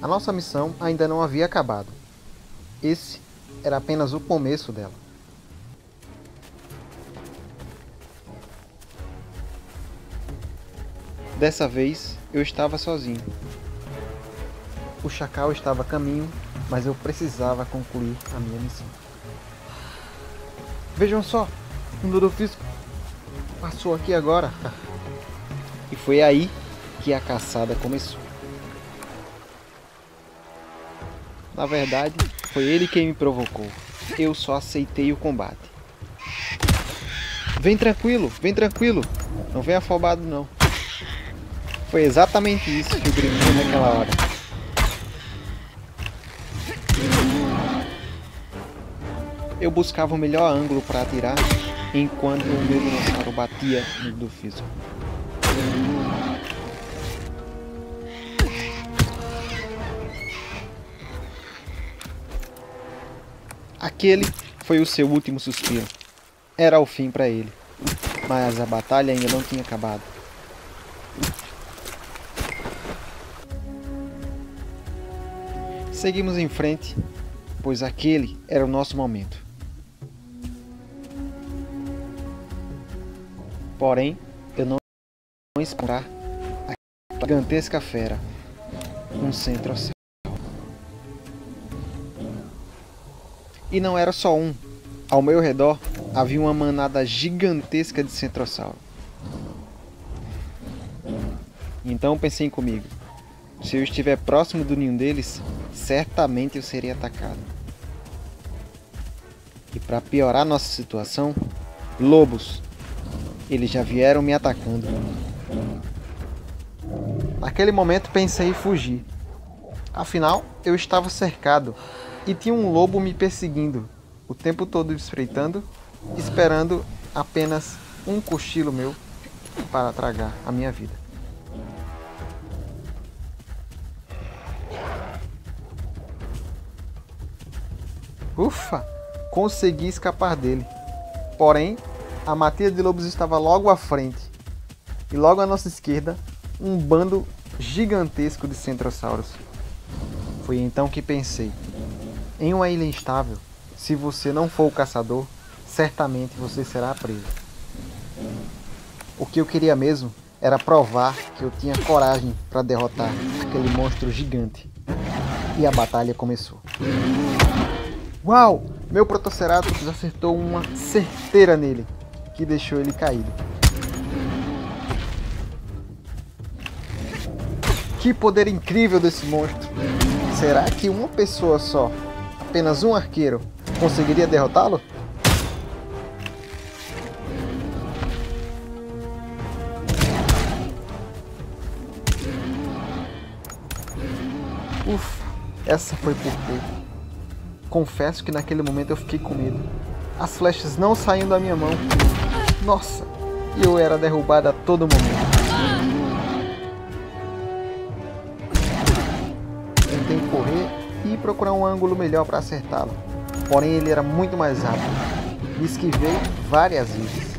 A nossa missão ainda não havia acabado. Esse era apenas o começo dela. Dessa vez, eu estava sozinho. O chacal estava a caminho, mas eu precisava concluir a minha missão. Vejam só, um Dodofisco passou aqui agora. E foi aí que a caçada começou. Na verdade, foi ele quem me provocou. Eu só aceitei o combate. Vem tranquilo, vem tranquilo. Não vem afobado não. Foi exatamente isso que eu gritei naquela hora. Eu buscava o melhor ângulo para atirar, enquanto o meu dinossauro batia no Dodofisco. Aquele foi o seu último suspiro. Era o fim para ele. Mas a batalha ainda não tinha acabado. Seguimos em frente, pois aquele era o nosso momento. Porém, eu não esperar a gigantesca fera, um centrossauro. E não era só um. Ao meu redor havia uma manada gigantesca de centrossauro. Então pensei comigo, se eu estiver próximo do ninho deles, certamente eu serei atacado. E para piorar nossa situação, lobos. Eles já vieram me atacando. Naquele momento pensei em fugir. Afinal, eu estava cercado e tinha um lobo me perseguindo, o tempo todo espreitando, esperando apenas um cochilo meu para tragar a minha vida. Ufa! Consegui escapar dele. Porém, a matilha de lobos estava logo à frente. E logo à nossa esquerda, um bando gigantesco de centrosauros. Foi então que pensei, em uma ilha instável, se você não for o caçador, certamente você será preso. O que eu queria mesmo era provar que eu tinha coragem para derrotar aquele monstro gigante. E a batalha começou. Uau! Meu Protoceratops acertou uma certeira nele, que deixou ele caído. Que poder incrível desse monstro! Será que uma pessoa só, apenas um arqueiro, conseguiria derrotá-lo? Ufa, essa foi por pouco. Confesso que naquele momento eu fiquei com medo. As flechas não saíam da minha mão. Nossa, eu era derrubado a todo momento. Tentei correr e procurar um ângulo melhor para acertá-lo. Porém ele era muito mais rápido. Me esquivei várias vezes.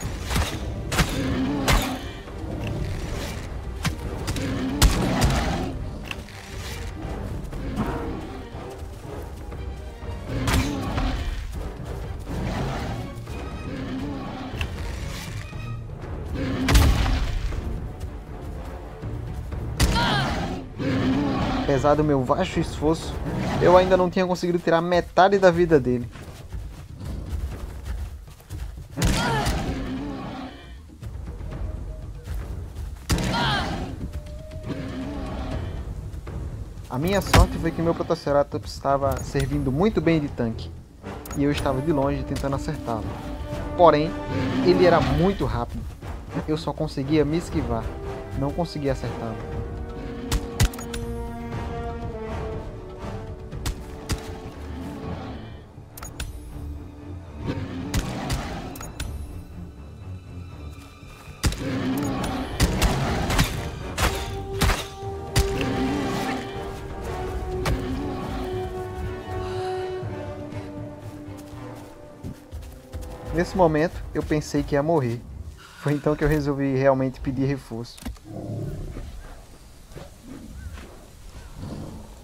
Apesar do meu vasto esforço, eu ainda não tinha conseguido tirar metade da vida dele. A minha sorte foi que meu Protoceratops estava servindo muito bem de tanque, e eu estava de longe tentando acertá-lo. Porém, ele era muito rápido. Eu só conseguia me esquivar, não conseguia acertá-lo. Nesse momento, eu pensei que ia morrer. Foi então que eu resolvi realmente pedir reforço.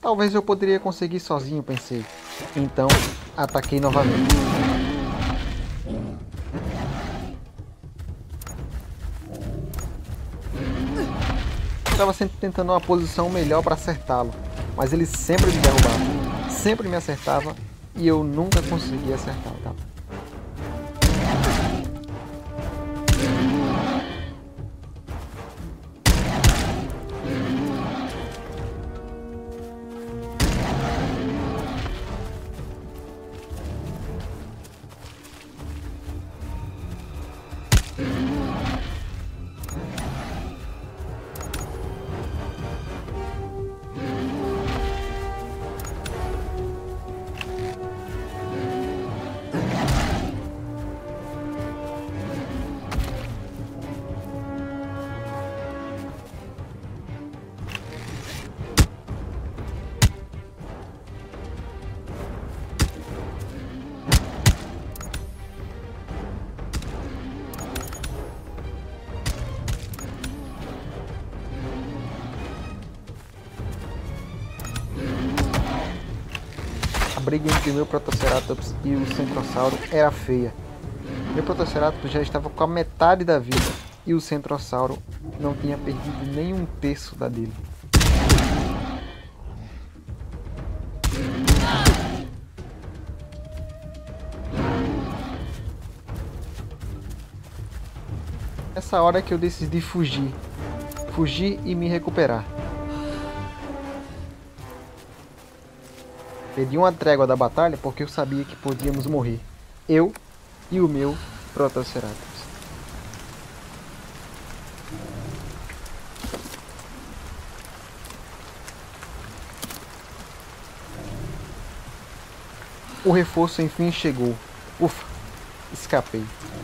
Talvez eu poderia conseguir sozinho, pensei. Então, ataquei novamente. Estava sempre tentando uma posição melhor para acertá-lo, mas ele sempre me derrubava, sempre me acertava e eu nunca conseguia acertá-lo. Tá? A briga entre o meu Protoceratops e o Centrossauro era feia. Meu Protoceratops já estava com a metade da vida e o Centrossauro não tinha perdido nem um terço da dele. Nessa hora que eu decidi fugir e me recuperar. Pedi uma trégua da batalha porque eu sabia que podíamos morrer. Eu e o meu Protoceratops. O reforço enfim chegou. Ufa, escapei.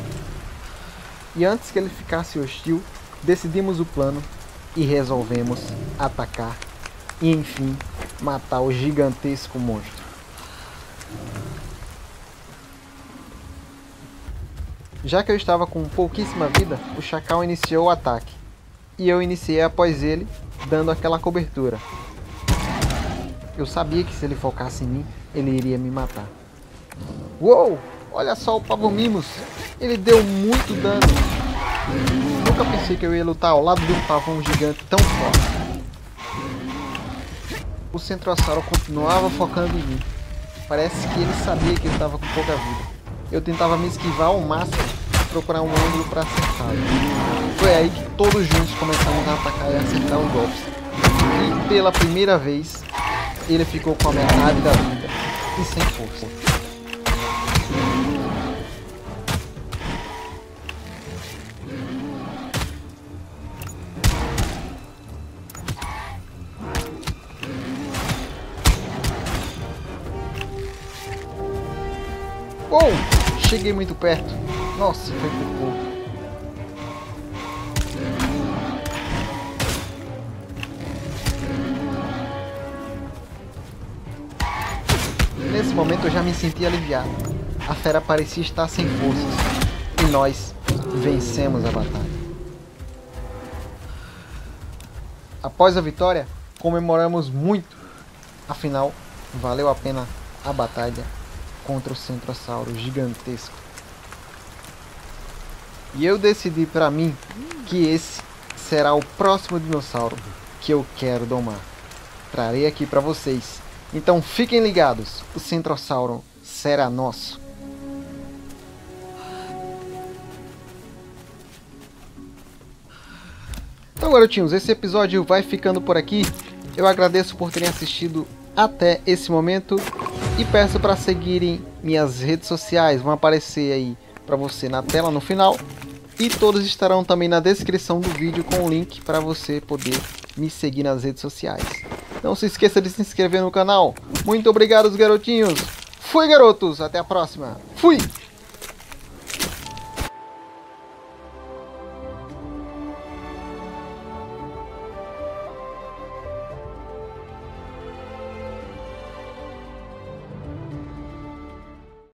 E antes que ele ficasse hostil, decidimos o plano e resolvemos atacar e enfim matar o gigantesco monstro. Já que eu estava com pouquíssima vida, o Chacal iniciou o ataque e eu iniciei após ele, dando aquela cobertura. Eu sabia que se ele focasse em mim, ele iria me matar. Uou! Olha só o Pavomimos! Ele deu muito dano. Nunca pensei que eu ia lutar ao lado de um pavão gigante tão forte. O Centrossauro continuava focando em mim. Parece que ele sabia que eu estava com pouca vida. Eu tentava me esquivar ao máximo, procurar um ângulo para acertá-lo. Foi aí que todos juntos começamos a atacar e acertar os golpes. E pela primeira vez, ele ficou com a metade da vida e sem força. Uou! Cheguei muito perto. Nossa, foi por pouco. Nesse momento eu já me senti aliviado. A fera parecia estar sem forças. E nós vencemos a batalha. Após a vitória, comemoramos muito. Afinal, valeu a pena a batalha contra o Centrossauro gigantesco. E eu decidi para mim que esse será o próximo dinossauro que eu quero domar. Trarei aqui para vocês. Então fiquem ligados, o Centrossauro será nosso. Então, garotinhos, esse episódio vai ficando por aqui. Eu agradeço por terem assistido até esse momento e peço para seguirem minhas redes sociais, vão aparecer aí para você na tela no final e todos estarão também na descrição do vídeo com o link para você poder me seguir nas redes sociais. Não se esqueça de se inscrever no canal. Muito obrigado, garotinhos. Fui, garotos, até a próxima. Fui!